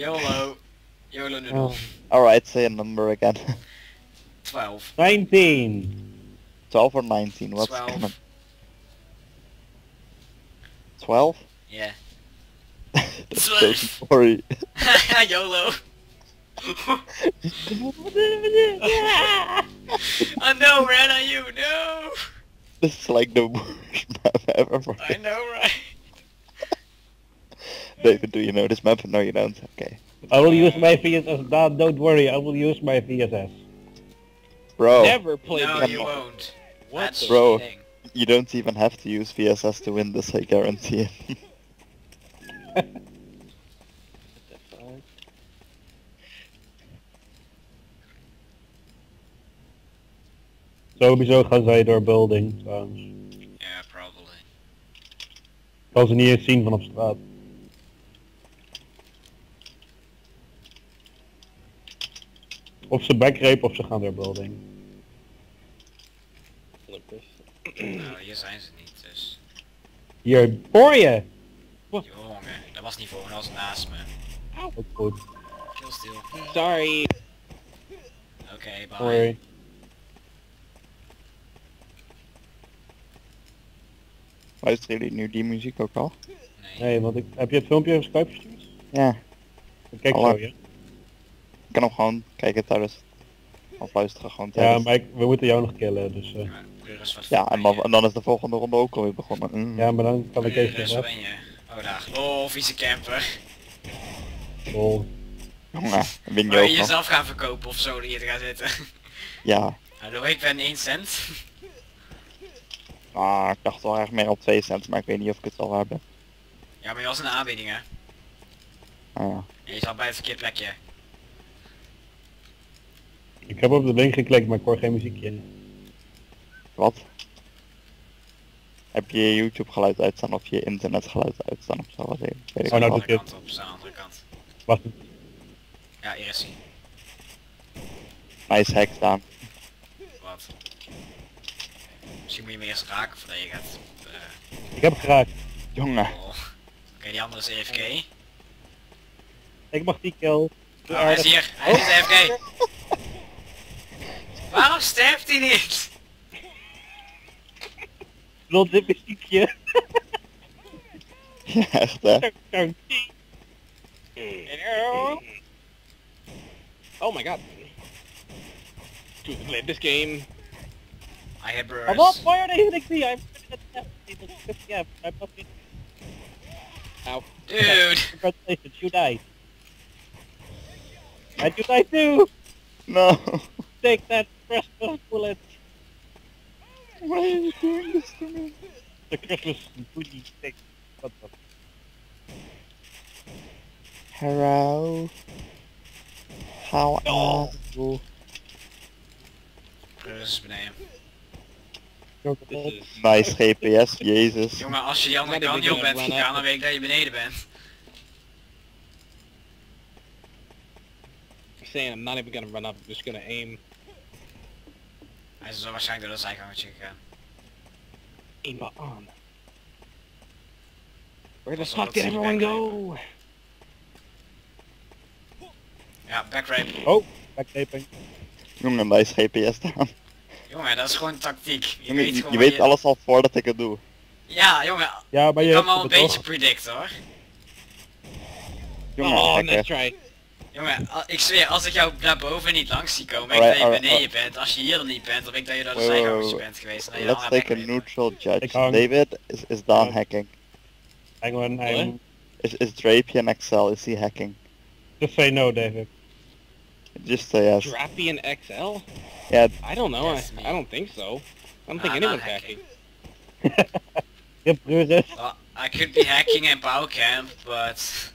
YOLO. YOLO noodle. Oh. Alright, say a number again. 12. 19. 12 or 19? What's 12. gonna... 12? Yeah. That's so sorry. YOLO. Oh no, ran on you, no! This is like the worst map ever. I know, right? David, do you know this map? No, you don't. Okay. I will use my VSS. Don't worry, I will use my VSS. Bro, Never played No, this you game. won't. What That's the Bro. cheating. you don't even have to use VSS to win this, I guarantee it. What the fuck? Sowieso gaan zij door building trouwens. Yeah, probably. Ik kan ze niet eens zien van op straat. Of ze backrape of ze gaan door building. Gelukkig. Nou, hier zijn ze niet, dus... Hier, voor je! Jongen, dat was niet voor me, dat was naast me. Ook goed. Kill stil. Sorry. Oké, bye. Sorry. Luisteren jullie nu die muziek ook al? Nee. Nee, want heb je het filmpje op Skype gestuurd? Ja. Kijk Alle- zo, ja. Ik kan hem gewoon kijken tijdens... Of luisteren gewoon Ja, tijdens... maar we moeten jou nog killen, dus... Maar Pleuris, wat Ja, ben en je? dan is de volgende ronde ook alweer begonnen. Ja, maar dan kan ik even Pleuris, nog wat ben je? Oh, daar. Oh, vieze camper. Lol. Jongen, win je Wil je ook nog. jezelf gaan verkopen of zo, hier te gaan zitten? Ja. Hallo, ik ben 1 cent. Ah, ik dacht wel echt meer op 2 cent, maar ik weet niet of ik het wel waar ben. Ja, maar je was een aanbieding, hè? Ah, ja. En je zat bij het verkeerd plekje. Ik heb op de link geklikt, maar ik hoor geen muziekje. Wat? Heb je je YouTube geluid uitstaan of je internet geluid uitstaan of zo? Wat weet ik Oh, nou, wel. doe Andere ik kant op, staan aan de andere kant. Wacht. Ja, hier is hij. Nice hack staan. Wat? Misschien moet je me eerst raken voordat je gaat... Ik heb geraakt. Jongen. oh. Oké, die andere is EFK. Ik mag die kill. Oh, hij is hier. Hij is AFK. Waarom sterft hij niet? Lol, dit muziekje. Ja, echt hè. Oh my god. Dude, played this game. I had I'm not burst. fired hitting me. I'm yeah, I'm not in. Ow. Dude. Congratulations, you died. And you died too. No. Take that Christmas bullet. Why are you doing this to me? The Christmas booty thing. What the? Hello. How are you? Pleuris is beneden. This is... Nice GPS, jezus. Jongen, als je die andere Maar kant die niet op bent beginnen gegaan, run dan weet ik dat je beneden bent. I'm saying I'm not even gonna run up, I'm just gonna aim. Hij is zo waarschijnlijk door dat zijgangetje gegaan. Aimbot on. Where the Also, fuck let's did see everyone back go? Ja, backrape. Oh, backtaping. Jongen, nice GPS staan. Jongen, dat is gewoon tactiek. Je Jongen, weet je, gewoon je wat weet alles al voordat ik het doe. Ja, jongen. Ja, maar Je je kan hebt wel een het beetje toch. predicten hoor. Jongen, Oh, hacker. nice try. Jongen, ik zweer, als ik jou naar boven niet langs zie komen, weet ik dat je Alright, beneden bent. Als je hier niet bent, dan weet ik dat je door de Wait, zijgangers wait, bent geweest. En dat je Let's dan take a backrape. neutral judge. Ik hang. David, is Daan Ja. hacking? Hang on, I'm... Is Drapian Excel, is he hacking? Just say no, David. Just say yes. Drapian XL? Yeah, I don't know, That's me. I don't think so. I don't think I'm anyone's not hacking. Yep, Pleuris. Well, I could be hacking in Bouwcamp, but...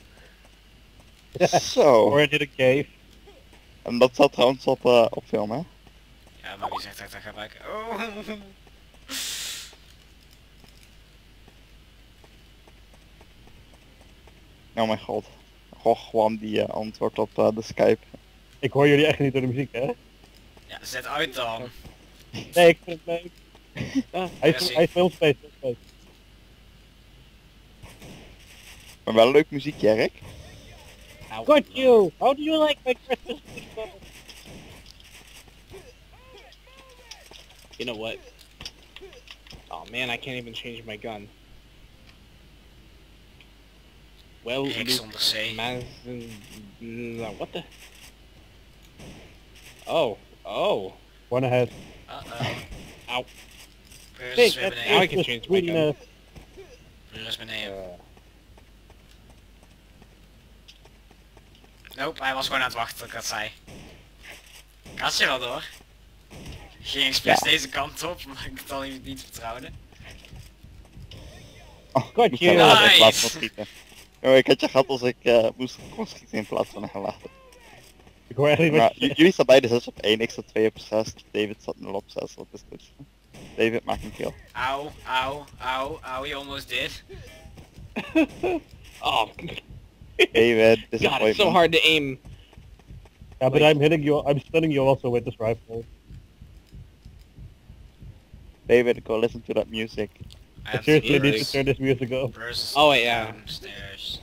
zo. Or into the cave. En dat staat trouwens op film, hè? Ja, maar wie zegt dat ik dat ga gebruiken? Oh. Oh mijn god. Goh, gewoon die antwoord op de Skype. Ik hoor jullie echt niet door de muziek, hè? Ja, zet uit dan. Nee, ik vind het leuk. Hij Jesse. is filmspace, filmspace. Maar wel een leuk muziekje, Rick. Ow. Got you! How do you like my Christmas tree? You know what? Oh man, I can't even change my gun. Well, X onder C. what the? Oh, oh. One ahead. Uh-oh. Ow. Where Kijk, is weer dat Now I beneden? can is change my gun. Where is beneden? Uh, Nope, hij was gewoon aan het wachten tot ik dat zei. Gaat je wel door? Ging expres deze kant op, omdat ik het al niet vertrouwde. Oh, Got moest you. hij laten in Nice. plaats van schieten. Oh, ik had je gehad als ik kon schieten in plaats van gaan laten. Ik hoor echt niet Maar wat je zegt. jullie staan beide 6 op 1, ik sta 2 op 6, David staat 0 op 6, wat is dit? David maakt een kill. Auw, auw, auw, auw, je almost did. oh, David, God, it's so disappointment. hard to aim. Yeah, but I'm hitting you, I'm stunning you also with this rifle. David, go listen to that music. I I have seriously to need to burst- turn this music off. burst Oh, wait, yeah. downstairs.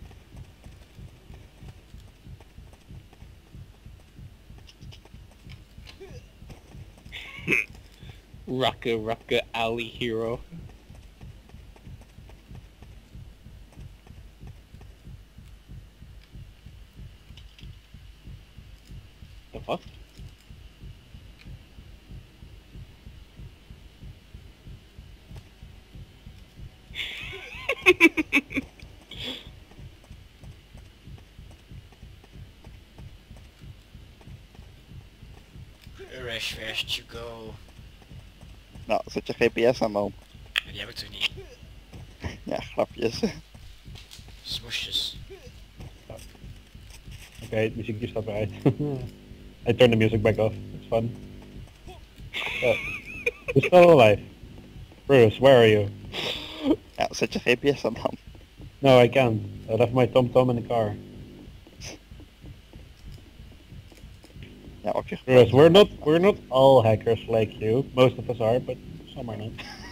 Rucka Rucka Alley Hero. The fuck? Rush, where should you go? Nou, zet je GPS aan dan. Die heb ik toch niet. Ja, grapjes. Smoesjes. Okay, het muziekje staat eruit. I turned the music back off. It's fun. You're still alive. Bruce, where are you? Ja, zet je GPS aan dan. No, I can't. I left my TomTom in the car. Ja, op je Bruce, we're not all hackers like you. Most of us are, but some are not.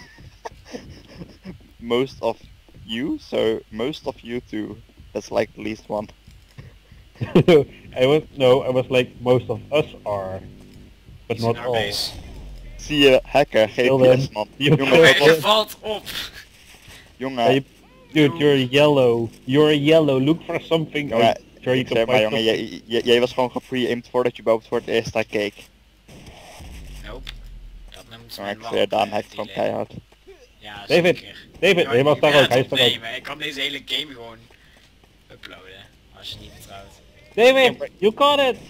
most of you, so most of you too. That's like at least one. I was like most of us are, but He's not in our all. base. Zie je, hacker, Kill GPS them. man. You Jongen, kill Hij them. valt op! jongen, Hey, dude, you're yellow. You're yellow. Look for something. jongen, I'm sure you ik can zeg maar find jongen, something. jij was gewoon gepre-aimed voordat je boven voor het eerst naar keek. Nope. Dat noemt Jongen, mijn ik wal. zweer, Daan hackt gewoon keihard. Ja, David, zeker. David, hij was Ik daar ben ook. Hij is aan het daar ook. opnemen. Ik kan deze hele game gewoon uploaden. Als je niet vertrouwt. David, you caught it.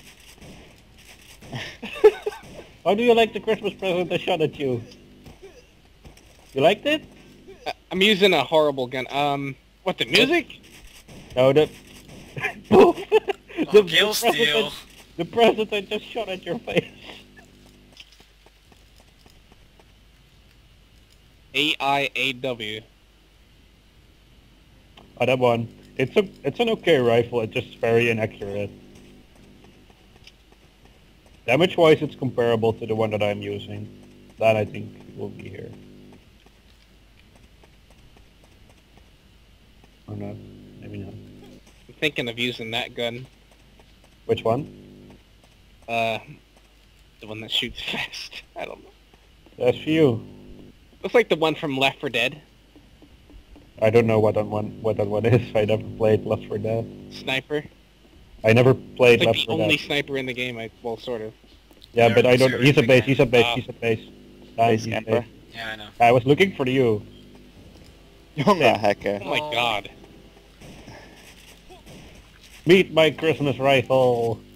How do you like the Christmas present I shot at you? You liked it? I'm using a horrible gun. What, the music? No, the Oh, the kill steal. the present I just shot at your face. AIAW. Oh, that one. It's an okay rifle. It's just very inaccurate. Damage-wise, it's comparable to the one that I'm using. That I think will be here. Or not? Maybe not. I'm thinking of using that gun. Which one? The one that shoots fast. I don't know. That's for you. Looks like the one from Left 4 Dead. I don't know what that one is. I never played Left 4 Dead. Sniper. I never played It's like Left the 4 only Dead. sniper in the game. Well, sort of. Yeah, They're but I don't. zero He's a base. again. He's a base. Ah. He's a base. Base He's camper. base. Ja, I know. I was looking for you. Jongen, Ja. hacker. Oh my Oh. god. Meet my Christmas rifle.